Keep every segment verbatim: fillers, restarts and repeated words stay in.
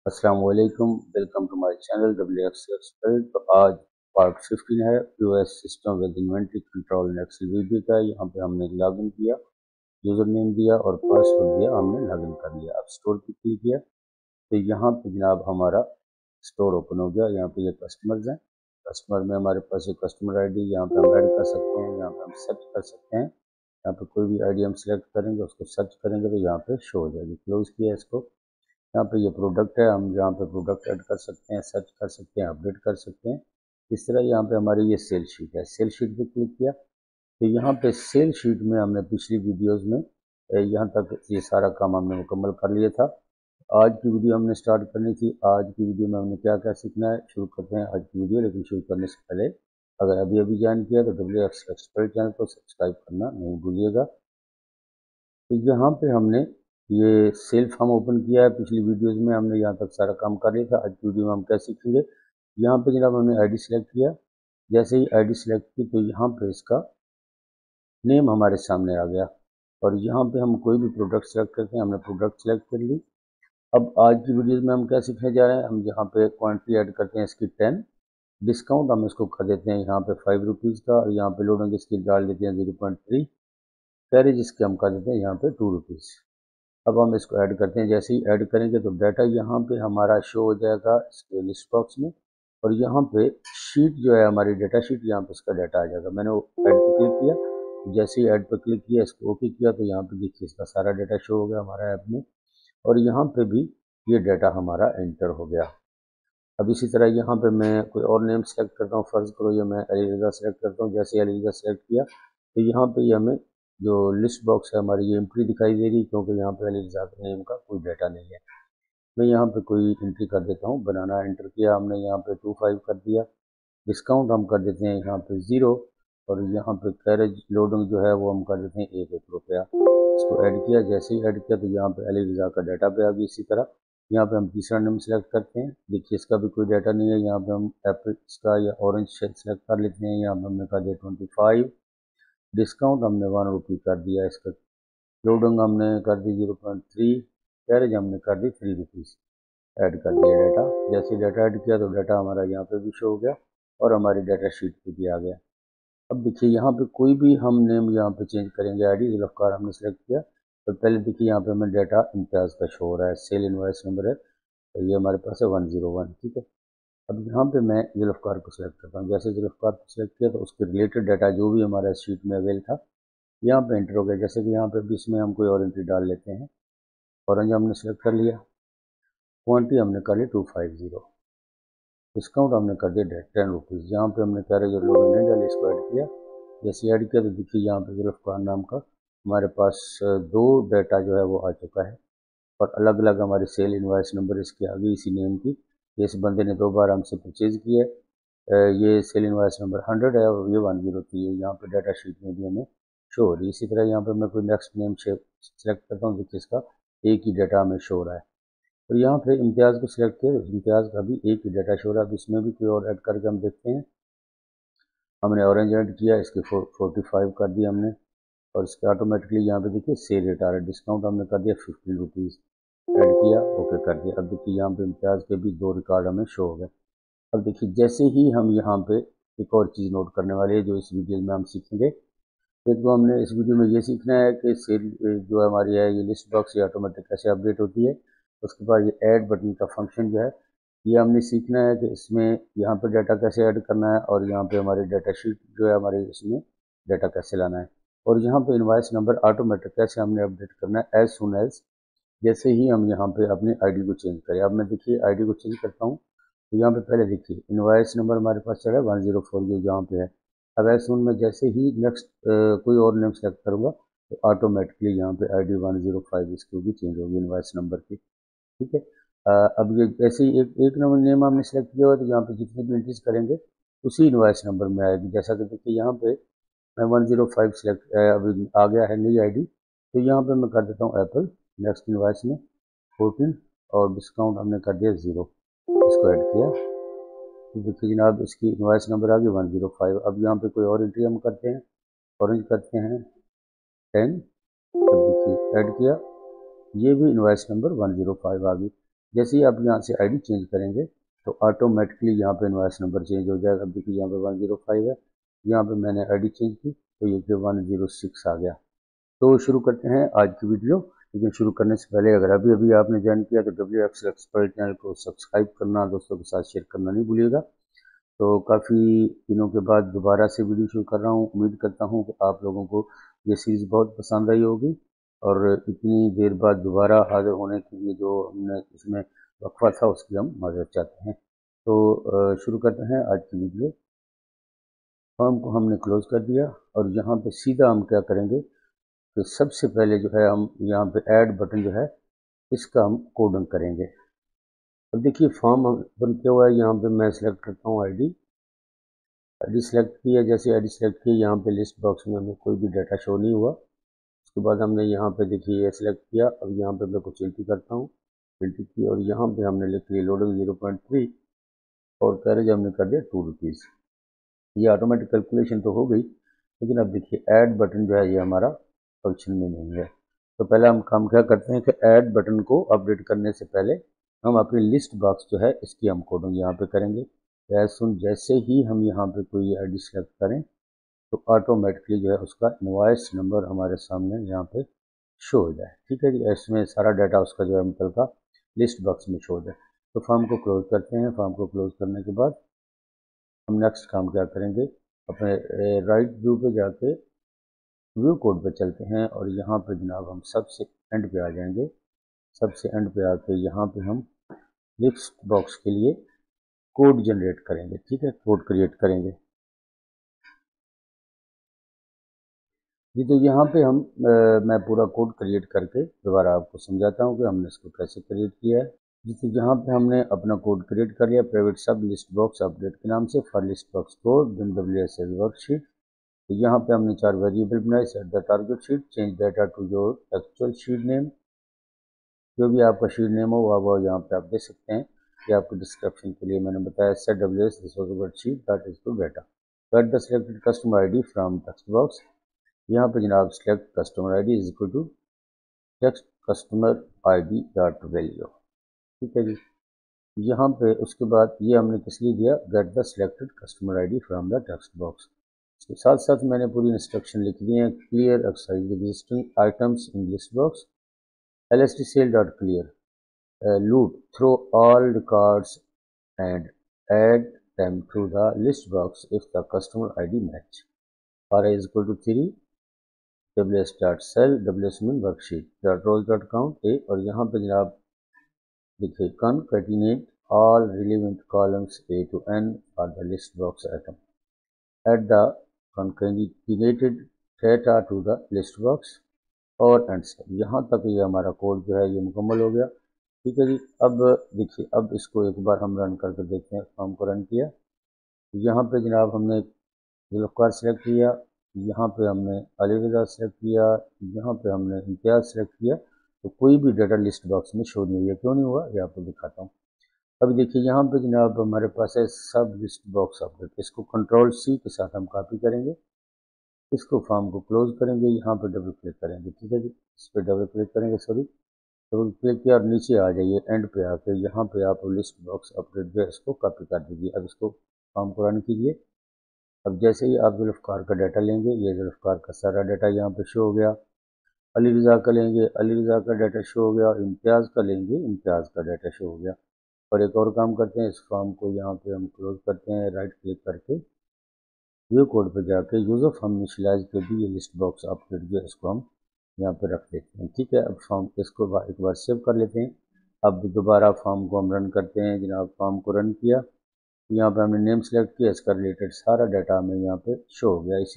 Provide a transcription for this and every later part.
अस्सलाम वालेकुम, welcome to my channel W X expert. तो आज पार्ट फिफ्टीन है POS system with inventory control in Excel VBA का। यहाँ पे हमने लॉगिन किया, यूज़र नेम दिया और पासवर्ड दिया, हमने लॉगिन कर लिया। अब स्टोर पे क्लिक किया तो यहाँ पे जनाब हमारा स्टोर ओपन हो गया। यहाँ पे ये कस्टमर्स हैं, कस्टमर में हमारे पास एक कस्टमर आई डी यहाँ पे हम ऐड कर सकते हैं, यहाँ पे हम सर्च कर सकते हैं। यहाँ पे कोई भी आई डी हम सिलेक्ट करेंगे, उसको सर्च करेंगे तो यहाँ पे शो हो जाएगी। क्लोज किया इसको। यहाँ पे ये प्रोडक्ट है, हम यहाँ पे प्रोडक्ट ऐड कर सकते हैं, सर्च कर सकते हैं, अपडेट कर सकते हैं। इस तरह यहाँ पे हमारी ये सेल शीट है। सेल शीट पे क्लिक किया तो यहाँ पे सेल शीट में हमने पिछली वीडियोस में यहाँ तक ये सारा काम हमने मुकम्मल कर लिया था। आज की वीडियो हमने स्टार्ट करनी थी। आज की वीडियो में हमने क्या क्या सीखना है, शुरू करते हैं आज की वीडियो। लेकिन शुरू करने से पहले अगर अभी अभी ज्वाइन किया तो डब्ल्यू एक्स एक्सपर्ट चैनल को सब्सक्राइब करना नहीं भूलिएगा। तो यहाँ पे हमने ये सेल फॉर्म ओपन किया है। पिछली वीडियोस में हमने यहाँ तक सारा काम कर लिया था। आज की वीडियो में हम क्या सीखेंगे, यहाँ पे जनाब हमने आईडी सेलेक्ट किया। जैसे ही आईडी सेलेक्ट की तो यहाँ पे इसका नेम हमारे सामने आ गया और यहाँ पे हम कोई भी प्रोडक्ट सेलेक्ट करते हैं। हमने प्रोडक्ट सेलेक्ट कर ली। अब आज की वीडियो में हम क्या सीखने जा रहे हैं, हम यहाँ पे क्वांटिटी ऐड करते हैं इसकी टेन। डिस्काउंट हम इसको कर देते हैं यहाँ पे फाइव रुपीज़ का और यहाँ पे लोडिंग इसकी डाल देते हैं जीरो पॉइंट थ्री। कैरेज इसके हम कर देते हैं यहाँ पे टू रुपीज़। अब हम इसको ऐड करते हैं। जैसे ही ऐड करेंगे तो डाटा यहाँ पे हमारा शो हो जाएगा इसके लिस्ट बॉक्स में और यहाँ पे शीट जो है हमारी डाटा शीट, यहाँ पे इसका डाटा आ जाएगा। मैंने ऐड पे क्लिक किया, जैसे ही ऐड पे क्लिक किया, इसको ओके किया तो यहाँ पे देखिए इसका सारा डाटा शो हो गया हमारा ऐप में और यहाँ पे भी ये डाटा हमारा एंटर हो गया। अब इसी तरह यहाँ पे मैं कोई और नेम सेलेक्ट करता हूँ। फर्ज करो ये मैं अली रज़ा सेलेक्ट करता हूँ। जैसे अली रज़ा सेलेक्ट किया तो यहाँ पे ये हमें जो लिस्ट बॉक्स है हमारी ये एंट्री दिखाई दे रही, क्योंकि यहाँ पे अली रज़ा के नेम का कोई डाटा नहीं है। मैं यहाँ पे कोई एंट्री कर देता हूँ। बनाना एंटर किया हमने, यहाँ पे टू फाइव कर दिया। डिस्काउंट हम कर देते हैं यहाँ पे ज़ीरो और यहाँ पे कैरेज लोडिंग जो है वो हम कर देते हैं एक एक रुपया। इसको ऐड किया। जैसे ही ऐड किया तो यहाँ पे अली रज़ा का डाटा पे आ गई। इसी तरह यहाँ पे हम तीसरा नेम सेलेक्ट करते हैं। देखिए इसका भी कोई डाटा नहीं है। यहाँ पे हम एप्पल का या ऑरेंज सेलेक्ट कर लेते हैं। यहाँ पे हमने कर दिया ट्वेंटी फाइव। डिस्काउंट हमने वन रुपी कर दिया। इसका लोडिंग हमने कर दी जीरो पॉइंट थ्री। कैरेज हमने कर दी थ्री रुपीज़। ऐड कर दिया डाटा। जैसे डाटा ऐड किया तो डाटा हमारा यहाँ पे भी शो हो गया और हमारी डाटा शीट पे भी आ गया। अब देखिए यहाँ पे कोई भी हम नेम यहाँ पे चेंज करेंगे। आई डी ज़ुल्फ़कार हमने सेलेक्ट किया तो पहले देखिए यहाँ पे हमें डाटा इम्तियाज़ का शो हो रहा है। सेल इनवॉइस नंबर है तो ये हमारे पास है वन ज़ीरो वन। ठीक है, अब यहाँ पे मैं ज़ुल्फ़कार को सिलेक्ट करता हूँ। जैसे ज़ुल्फ़कार को सिलेक्ट किया तो उसके रिलेटेड डाटा जो भी हमारा शीट में अवेल था यहाँ पे एंटर हो गया। जैसे कि यहाँ पे भी इसमें हम कोई और एंट्री डाल लेते हैं। ऑरेंज हमने सिलेक्ट कर लिया। क्वांटिटी हमने कर ली टू फाइव ज़ीरो। डिस्काउंट हमने कर दिया टेन रुपीज़। यहाँ पे हमने कैरेज और लोडिंग नहीं डाली, इसको ऐड किया। जैसे ऐड किया तो देखिए यहाँ पे ज़ुल्फ़कार नाम का हमारे पास दो डाटा जो है वो आ चुका है और अलग अलग हमारी सेल इनवॉइस नंबर इसके आगे इसी नेम की। इस बंदे ने दो बार हमसे परचेज किया है। ये सेल इनवॉइस नंबर हंड्रेड है और ये वन जीरो थ्री है। यहाँ पे डाटा शीट में भी हमें शो हो रही है। इसी तरह यहाँ पे मैं कोई नेक्स्ट नेम सेलेक्ट करता हूँ, देखिए इसका एक ही डाटा हमें शो हो रहा है। और यहाँ पे इम्तियाज़ को सिलेक्ट किया तो इम्तियाज़ का भी एक ही डाटा शो हो रहा है। अब इसमें भी कोई और ऐड करके हम देखते हैं। हमने ऑरेंज ऐड किया, इसके फोर्टी फाइव कर दिया हमने और इसके ऑटोमेटिकली यहाँ पे देखिए सेल रेट आ रहा है। डिस्काउंट हमने कर दिया फिफ्टीन रुपीज़। ऐड किया, ओके कर दिया। अब देखिए यहाँ पे इम्तियाज़ के भी दो रिकॉर्ड हमें शो हो गए। अब देखिए जैसे ही हम यहाँ पे एक और चीज़ नोट करने वाले हैं जो इस वीडियो में हम सीखेंगे। एक तो हमने इस वीडियो में ये सीखना है कि सेल जो हमारी है ये लिस्ट बॉक्स ये ऑटोमेटिक कैसे अपडेट होती है। उसके बाद ये ऐड बटन का फंक्शन जो है ये हमने सीखना है कि इसमें यहाँ पे डाटा कैसे ऐड करना है और यहाँ पे हमारी डाटा शीट जो है हमारे इसमें डाटा कैसे लाना है और यहाँ पे इनवॉइस नंबर ऑटोमेटिक कैसे हमने अपडेट करना है एज सुन एज जैसे ही हम यहाँ पे अपनी आईडी को चेंज करें। अब मैं देखिए आईडी को चेंज करता हूँ तो यहाँ पे पहले देखिए इनवॉइस नंबर हमारे पास चला है वन ज़ीरो फोर जो यहाँ पे है। अब एज सुन में जैसे ही नेक्स्ट कोई और नेम सेलेक्ट करूँगा तो ऑटोमेटिकली यहाँ पे I D one zero five इसकी भी चेंज होगी इनवॉइस नंबर की। ठीक है, अब ये जैसे ही एक एक नंबर नेम हमने सेलेक्ट किया हुआ तो यहाँ पे जितनी भी एंट्रीज करेंगे उसी इनवॉइस नंबर में आएगी। जैसा कि देखिए यहाँ पे मैं वन ज़ीरो फाइव सेलेक्ट अभी आ गया है नई आईडी, तो यहाँ पे मैं कर देता हूँ एप्पल। नेक्स्ट इनवॉइस में फोर्टीन और डिस्काउंट हमने कर दिया ज़ीरो, इसको ऐड किया तो देखिए जनाब इसकी इनवॉइस नंबर आ गई वन ज़ीरो फाइव। अब यहाँ पे कोई और एंट्री हम करते हैं, ऑरेंज करते हैं टेन। अब देखिए ऐड किया, ये भी invoice number one zero five आ गई। जैसे ही आप यहाँ से आईडी चेंज करेंगे तो ऑटोमेटिकली यहाँ पे इनवॉइस नंबर चेंज हो जाएगा। अब देखिए यहाँ पे वन ज़ीरो फाइव है, यहाँ पे मैंने आईडी चेंज की तो ये वन ज़ीरो सिक्स आ गया। तो शुरू करते हैं आज की वीडियो। लेकिन शुरू करने से पहले अगर अभी अभी आपने ज्वाइन किया तो डब्ल्यू एक्सेल एक्सपर्ट चैनल को सब्सक्राइब करना, दोस्तों के साथ शेयर करना नहीं भूलिएगा। तो काफ़ी दिनों के बाद दोबारा से वीडियो शुरू कर रहा हूँ। उम्मीद करता हूँ कि आप लोगों को ये सीरीज़ बहुत पसंद आई होगी और इतनी देर बाद दोबारा हाजिर होने के लिए जो हमने इसमें वक्फा था उसकी हम माजरत चाहते हैं। तो शुरू करते हैं आज की वीडियो। फॉर्म को हमने क्लोज कर दिया और यहाँ पे सीधा हम क्या करेंगे तो सबसे पहले जो है हम यहाँ पे ऐड बटन जो है इसका हम कोडिंग करेंगे। अब देखिए फॉर्म बन क्या हुआ है, यहाँ पे मैं सेलेक्ट करता हूँ आईडी। आईडी सेलेक्ट किया, जैसे आईडी सेलेक्ट किया यहाँ पे लिस्ट बॉक्स में हमें कोई भी डाटा शो नहीं हुआ। उसके बाद हमने यहाँ पे देखिए ये सिलेक्ट किया। अब यहाँ पे मैं कुछ एंट्री करता हूँ, एंट्री की और यहाँ पे हमने लिख लिया लोडिंग ज़ीरो पॉइंट थ्री और कैरेज हमने कर दिया टू रुपीज़। ये ऑटोमेटिक कैलकुलेशन तो हो गई, लेकिन अब देखिए ऐड बटन जो है ये हमारा फंक्शन में नहीं है। तो पहले हम काम क्या करते हैं कि ऐड बटन को अपडेट करने से पहले हम अपनी लिस्ट बॉक्स जो है इसकी हम कोडिंग यहाँ पे करेंगे। एज सुन जैसे ही हम यहाँ पे कोई आईडी सेलेक्ट करें तो ऑटोमेटिकली जो है उसका इनवॉइस नंबर हमारे सामने यहाँ पे शो हो जाए। ठीक है जी, इसमें सारा डाटा उसका जो है मतलब का लिस्ट बॉक्स में शो हो जाए। तो फॉर्म को क्लोज करते हैं। फॉर्म को क्लोज करने के बाद हम नेक्स्ट काम क्या करेंगे, अपने राइट व्यू पे जाके व्यू कोड पे चलते हैं और यहाँ पे जनाब हम सबसे एंड पे आ जाएंगे। सबसे एंड पे आके यहाँ पे हम लिस्ट बॉक्स के लिए कोड जनरेट करेंगे। ठीक है, कोड क्रिएट करेंगे जी। तो यहाँ पे हम आ, मैं पूरा कोड क्रिएट करके दोबारा आपको समझाता हूँ कि हमने इसको कैसे क्रिएट किया है। जी तो यहाँ पे हमने अपना कोड क्रिएट कर लिया प्राइवेट सब लिस्ट बॉक्स अपडेट के नाम से for list box code then W S L worksheet. तो यहाँ पे हमने चार वेरिएबल बनाए, set the target sheet, change data to your actual sheet name. जो भी आपका शीट नेम हो वह वो यहाँ पे आप दे सकते हैं। ये आपको डिस्क्रिप्शन के लिए मैंने बताया set W S sheet that is to data get the selected customer ID from text box. यहाँ पे जनाब select customer ID is equal to text customer ID dot value. ठीक है जी। यहाँ पे उसके बाद ये हमने किस लिए दिया, get the selected customer ID from the text box. इसके साथ साथ मैंने पूरी इंस्ट्रक्शन लिख दी है। Clear exercise existing items in list box lst sale dot clear uh, loop through all records and add them to the list box if the customer id match। r is equal to three ws dot cell ws mean worksheet dot rows dot count a। और यहाँ पे जनाब देखिए concatenate all relevant columns a to n for the list box item, add the concatenated data to the list box और end से। यहाँ तक ये हमारा कोड जो है ये मुकम्मल हो गया। ठीक है जी। अब देखिए अब इसको एक बार हम रन करके देखते हैं। फॉर्म को रन किया, यहाँ पे जनाब हमने जुल्फ़कार सेलेक्ट किया, यहाँ पे हमने अली रज़ा सेलेक्ट किया, यहाँ पे हमने इम्तियाज़ सेलेक्ट किया। तो कोई भी डाटा लिस्ट बॉक्स में शो नहीं हुआ। क्यों नहीं हुआ ये आपको दिखाता हूँ। अब देखिए यहाँ पे जनाब हमारे पास है सब लिस्ट बॉक्स अपडेट। इसको कंट्रोल सी के साथ हम कॉपी करेंगे, इसको फॉर्म को क्लोज करेंगे, यहाँ पे डबल क्लिक करेंगे। ठीक है जी, इस पर डबल क्लिक करेंगे, सॉरी डबल क्लिक किया और नीचे आ जाइए एंड पे आके यहाँ पे आप लिस्ट बॉक्स अपडेट जो है इसको कॉपी कर दीजिए। अब इसको फॉर्म को रन कीजिए। अब जैसे ही आप जुल्फ़कार का डाटा लेंगे, ये जुल्फ़कार का सारा डाटा यहाँ पे शो हो गया। अली रज़ा का लेंगे, अली रज़ा का डाटा शो हो गया। और इम्तियाज़ का लेंगे, इम्तियाज़ का डाटा शो हो गया। और एक और काम करते हैं, इस फॉर्म को यहाँ पे हम क्लोज करते हैं, राइट क्लिक करके व्यू कोड पे जाके यूज ऑफ हम इनिशियलाइज के भी ये लिस्ट बॉक्स अपडेट जो है इसको हम यहाँ पे रख देते हैं। ठीक है, अब फॉर्म इसको एक बार सेव कर लेते हैं। अब दोबारा फॉर्म को हम रन करते हैं। जनाब फॉर्म को रन किया, यहाँ पे हमने नेम सेलेक्ट किया, इसका रिलेटेड सारा डाटा हमें यहाँ पे शो हो गया। इसी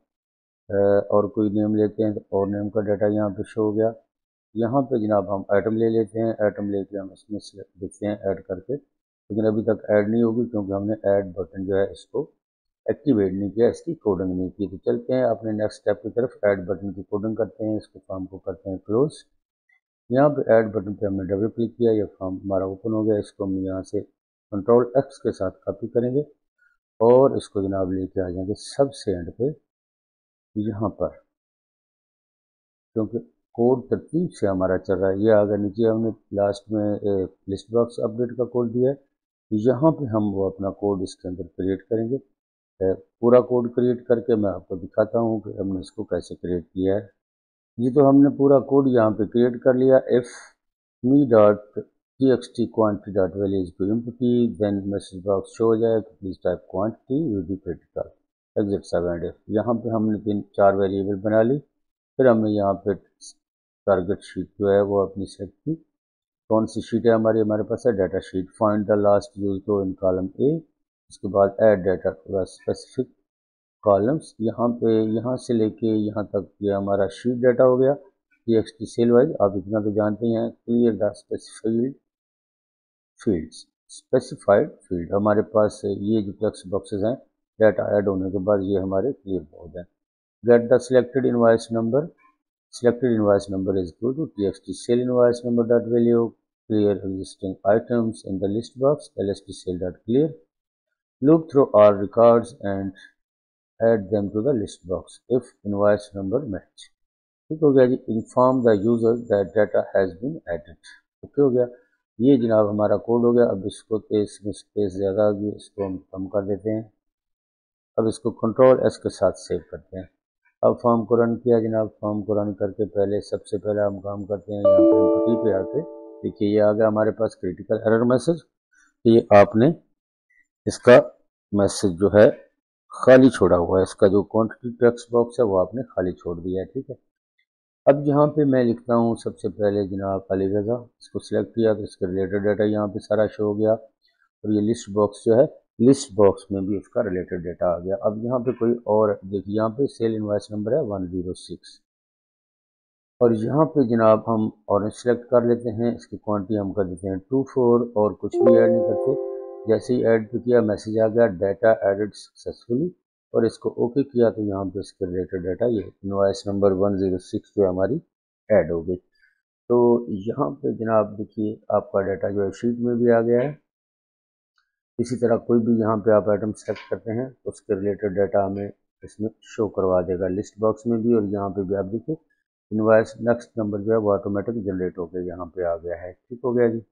तरह और कोई नेम लेते हैं तो और नेम का डाटा यहाँ पे शो हो गया। यहाँ पे जनाब हम आइटम ले लेते हैं, आइटम लेके हम इसमें देखते हैं ऐड करके, लेकिन अभी तक ऐड नहीं होगी क्योंकि हमने ऐड बटन जो है इसको एक्टिवेट नहीं किया, इसकी कोडिंग नहीं की। तो चलते हैं अपने नेक्स्ट स्टेप की तरफ। ऐड बटन की कोडिंग करते हैं, इसको फॉर्म को करते हैं क्लोज। यहाँ पे ऐड बटन पे हमने डबल क्लिक किया, ये फॉर्म हमारा ओपन हो गया। इसको हम यहाँ से कंट्रोल एक्स के साथ कॉपी करेंगे और इसको जनाब लेके आ जाएंगे सबसे एंड पे यहाँ पर, क्योंकि कोड तरतीब से हमारा चल रहा है। ये अगर नीचे हमने लास्ट में लिस्ट बॉक्स अपडेट का कोड दिया है, यहाँ पे हम वो अपना कोड इसके अंदर क्रिएट करेंगे। पूरा कोड क्रिएट करके मैं आपको दिखाता हूँ कि हमने इसको कैसे क्रिएट किया है। ये तो हमने पूरा कोड यहाँ पे क्रिएट कर लिया। If me dot T X T quantity dot value is to empty, then message box show हो जाए कि please type quantity will be critical exit seven if. यहाँ पे हमने तीन चार वेरिएबल बना ली। फिर हमने यहाँ पे टारगेट शीट जो है वो अपनी सेलेक्ट की। कौन सी शीट है हमारी, हमारे पास है data sheet. Find the last use को इन कॉलम ए, उसके बाद add data to the specific columns. यहाँ पे यहाँ से लेके यहाँ तक ये हमारा शीट डाटा हो गया T X T cell wise. आप इतना तो जानते हैं। Clear the specified fields, specified field हमारे पास ये जो टेक्स्ट बॉक्सेस हैं डाटा ऐड होने के बाद ये हमारे क्लियर हो जाए। Get the selected invoice number, selected invoice number is equal to txt cell invoice number dot value, clear existing items in the list box lst cell dot clear, look through all records and add them to the list box if invoice number match। ठीक हो गया जी। inform the user that data has been added। Okay हो गया। ये जनाब हमारा code हो गया। अब इसको तेज में स्पेस ज़्यादा आ गई, इसको हम कम कर देते हैं। अब इसको कंट्रोल एस के साथ सेव करते हैं। अब फॉर्म को रन किया जनाब। फॉर्म को रन करके पहले सबसे पहले हम काम करते हैं यहाँ पे एम्प्टी पे आके देखिए ये आ गया हमारे पास क्रिटिकल एरर मैसेज। ये आपने इसका मैसेज जो है खाली छोड़ा हुआ है, इसका जो क्वांटिटी टेक्स्ट बॉक्स है वो आपने खाली छोड़ दिया है। ठीक है। अब यहाँ पे मैं लिखता हूँ सबसे पहले जनाब अली रज़ा, इसको सिलेक्ट किया तो इसके रिलेटेड डाटा यहाँ पे सारा शो हो गया। और ये लिस्ट बॉक्स जो है, लिस्ट बॉक्स में भी उसका रिलेटेड डाटा आ गया। अब यहाँ पे कोई और देखिए, यहाँ पे सेल इनवॉइस नंबर है वन ज़ीरो सिक्स। और यहाँ पे जनाब हम ऑरेंज सेलेक्ट कर लेते हैं। इसकी क्वांटिटी हम कर देते हैं टू फोर और कुछ भी ऐड नहीं करते। जैसे ही ऐड किया मैसेज आ गया डाटा एडेड सक्सेसफुली, और इसको ओके किया तो यहाँ पे इसके रिलेटेड डाटा ये invoice number one zero six जो हमारी ऐड हो गई। तो यहाँ पे जनाब देखिए आपका डाटा जो है शीट में भी आ गया है। इसी तरह कोई भी यहाँ पे आप आइटम सेलेक्ट करते हैं तो उसके रिलेटेड डाटा हमें इसमें शो करवा देगा लिस्ट बॉक्स में भी। और यहाँ पे भी आप देखिए इनवॉइस नेक्स्ट नंबर जो है वो ऑटोमेटिक जनरेट होकर यहाँ पे आ गया है। ठीक हो गया जी।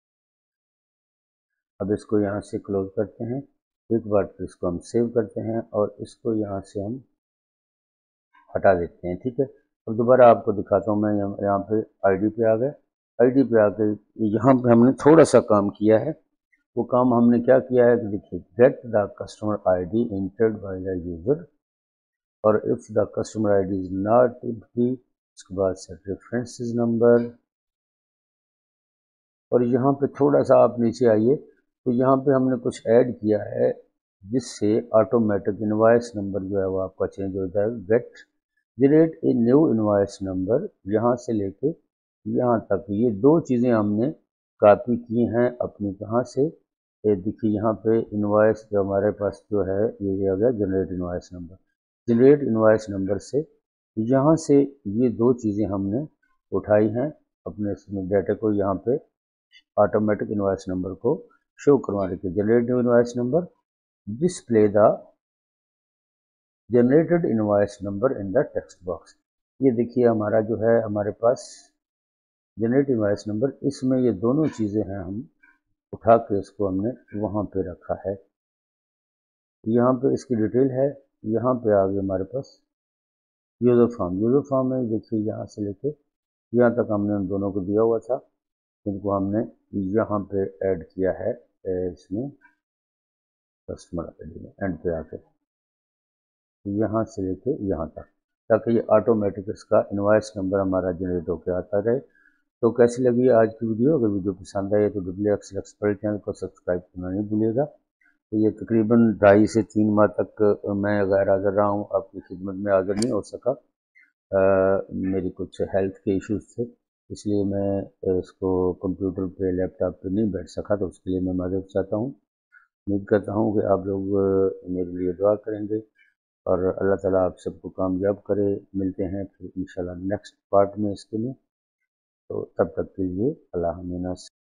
अब इसको यहाँ से क्लोज करते हैं। एक बार फिर इसको हम सेव करते हैं और इसको यहाँ से हम हटा देते हैं। ठीक है। और दोबारा आपको दिखाता हूँ। मैं यहाँ पे आईडी पे आ गए। आईडी पे आके यहाँ पे हमने थोड़ा सा काम किया है। वो काम हमने क्या किया है कि देखिए get the customer ID entered by the user, और if the customer ID is not empty, उसके बाद सेट रेफरेंसेस नंबर। और यहाँ पे थोड़ा सा आप नीचे आइए तो यहाँ पे हमने कुछ ऐड किया है जिससे ऑटोमेटिक इनवॉइस नंबर जो है वो आपका चेंज हो जाएगा। Get generate a new invoice number, यहाँ से लेके यहाँ तक ये दो चीज़ें हमने कॉपी की हैं अपनी। कहाँ से, ये देखिए यहाँ पे इनवॉइस जो हमारे पास जो है ये आ गया generate invoice number. Generate invoice number से यहाँ से ये दो चीज़ें हमने उठाई हैं अपने इसमें डाटा को यहाँ पे ऑटोमेटिक इनवॉइस नंबर को शो करवाने के। Generate new invoice number, display the generated invoice number in the text box. ये देखिए हमारा जो है हमारे पास जनरेट इनवॉइस नंबर, इसमें ये दोनों चीज़ें हैं हम उठा के इसको हमने वहाँ पे रखा है। यहाँ पे इसकी डिटेल है। यहाँ पे आ गई हमारे पास यूज़र फॉर्म। यूज़र फॉर्म में देखिए यहाँ से लेके यहाँ तक हमने उन दोनों को दिया हुआ था, इनको हमने यहाँ पे ऐड किया है इसमें कस्टमर आईडी में एंड पे आके यहाँ से लेके यहाँ तक, ताकि ये ऑटोमेटिक इसका इनवॉइस नंबर हमारा जनरेट होकर आता रहे। तो कैसी लगी आज की वीडियो? अगर वीडियो पसंद आए तो डब्ल्यू एक्सेल एक्सपर्ट चैनल को सब्सक्राइब करना नहीं भूलिएगा। तो ये तकरीबन ढाई से तीन माह तक मैं गैर हाज़िर रहा हूँ, आपकी खिदमत में हाज़िर नहीं हो सका। आ, मेरी कुछ हेल्थ के इश्यूज थे, इसलिए मैं इसको कंप्यूटर पे लैपटॉप पे नहीं बैठ सका, तो उसके लिए मैं माजूर चाहता हूँ। उम्मीद करता हूँ कि आप लोग मेरे लिए दुआ करेंगे और अल्लाह ताला आप सबको कामयाब करे। मिलते हैं फिर इंशाल्लाह नेक्स्ट पार्ट में इसके लिए। तो तब तक के लिए अल्लाह हाफ़िज़।